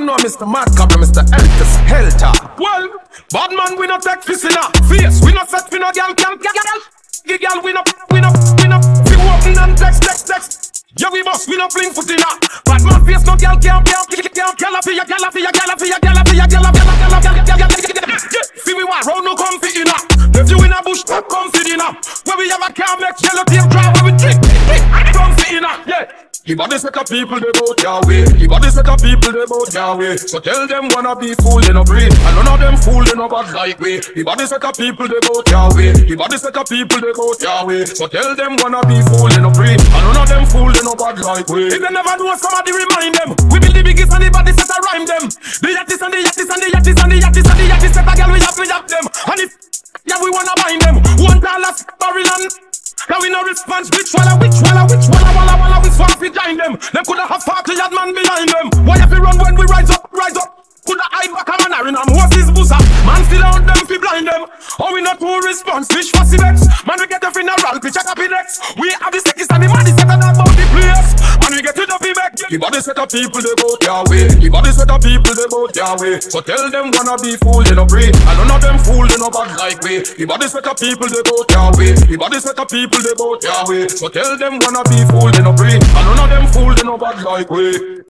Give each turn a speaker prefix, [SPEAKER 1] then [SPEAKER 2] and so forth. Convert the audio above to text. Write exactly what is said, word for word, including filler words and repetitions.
[SPEAKER 1] them know Mister Madcap and Mister Eltis Helter. Well, bad man we not take fist in a face. We not set we no girl can girl. The girl we not we not we not we walking and text text text. Yeah we boss we not fling foot in a. Bad man face no girl can can can girl for ya girl for ya girl for ya girl for ya girl for ya girl for ya. See we want round no come fit in a. If you in a bush come fit in a. Where we have a car make yellow tape dry where we trick come fit in a. Yeah. The body set of people they both your way. The body set of people they both your way. So tell them wanna be fool they no breed, and none of them fool they no bad like way. The body set of people they both your way. The body set of people they both your way. So tell them wanna be fool they no breed, and none of them fool they no bad like way. If they never know somebody remind them. We build the biggest and the body set a rhyme them. The yattis and the yattis and the yattis and the yattis and the yattis set a girl we have we have them. And if yeah we wanna bind them. One dollar barrel and now we no response, which walla, which walla, which walla, walla, walla, we swap behind them. Them coulda have forty yard man behind them. Why if we run when we rise up, rise up? Coulda hide back a man in them horses booza. Man still out them fi blind them. Oh we not to response, which fussy vex. Man we get the funeral, pitch a copy next. We have the sickest and the money set about the place. Man we get to the back. The body set of people they both your way. The body set of people they both your way. So tell them wanna be fool they no breed, and none of them fool they no bad like way. The body set of people they both your way. The body set of people they both your way. So tell them wanna be fool they no breed, and none of them fool they no bad like way.